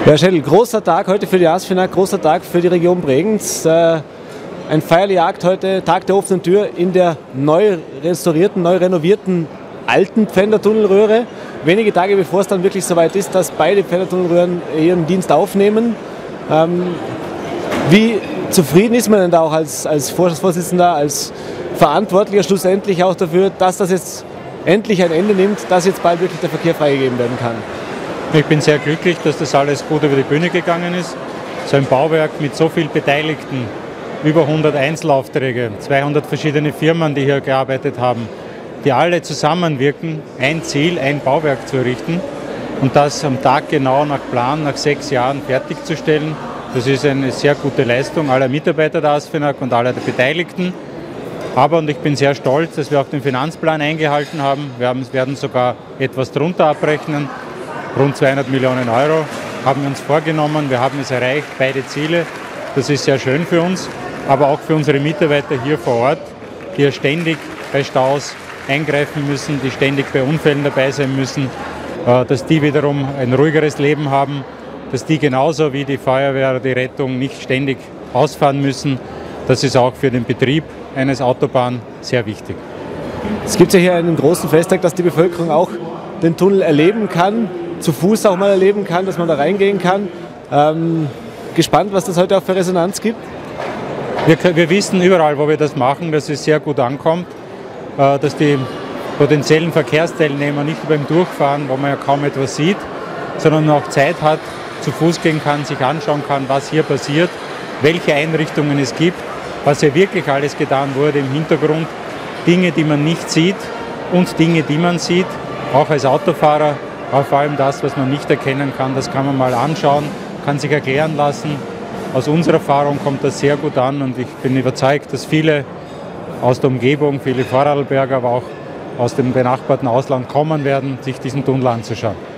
Ja, Schädel, großer Tag heute für die ASFINAG, großer Tag für die Region Bregenz. Ein feierlicher Akt heute, Tag der offenen Tür in der neu restaurierten, neu renovierten alten Pfändertunnelröhre. Wenige Tage bevor es dann wirklich soweit ist, dass beide Pfändertunnelröhren ihren Dienst aufnehmen. Wie zufrieden ist man denn da auch als Vorstandsvorsitzender, als Verantwortlicher schlussendlich auch dafür, dass das jetzt endlich ein Ende nimmt, dass jetzt bald wirklich der Verkehr freigegeben werden kann? Ich bin sehr glücklich, dass das alles gut über die Bühne gegangen ist. So ein Bauwerk mit so vielen Beteiligten, über 100 Einzelaufträge, 200 verschiedene Firmen, die hier gearbeitet haben, die alle zusammenwirken, ein Ziel, ein Bauwerk zu errichten und das am Tag genau nach Plan, nach 6 Jahren fertigzustellen. Das ist eine sehr gute Leistung aller Mitarbeiter der ASFINAG und aller der Beteiligten. Aber, und ich bin sehr stolz, dass wir auch den Finanzplan eingehalten haben. Wir werden sogar etwas drunter abrechnen. Rund 200 Millionen Euro haben wir uns vorgenommen. Wir haben es erreicht, beide Ziele. Das ist sehr schön für uns, aber auch für unsere Mitarbeiter hier vor Ort, die ja ständig bei Staus eingreifen müssen, die ständig bei Unfällen dabei sein müssen, dass die wiederum ein ruhigeres Leben haben, dass die genauso wie die Feuerwehr, die Rettung nicht ständig ausfahren müssen. Das ist auch für den Betrieb eines Autobahns sehr wichtig. Es gibt ja hier einen großen Festtag, dass die Bevölkerung auch den Tunnel erleben kann, zu Fuß auch mal erleben kann, dass man da reingehen kann. Gespannt, was das heute auch für Resonanz gibt? Wir wissen überall, wo wir das machen, dass es sehr gut ankommt, dass die potenziellen Verkehrsteilnehmer nicht nur beim Durchfahren, wo man ja kaum etwas sieht, sondern auch Zeit hat, zu Fuß gehen kann, sich anschauen kann, was hier passiert, welche Einrichtungen es gibt, was ja wirklich alles getan wurde im Hintergrund, Dinge, die man nicht sieht und Dinge, die man sieht, auch als Autofahrer. Aber vor allem das, was man nicht erkennen kann, das kann man mal anschauen, kann sich erklären lassen. Aus unserer Erfahrung kommt das sehr gut an und ich bin überzeugt, dass viele aus der Umgebung, viele Vorarlberger, aber auch aus dem benachbarten Ausland kommen werden, sich diesen Tunnel anzuschauen.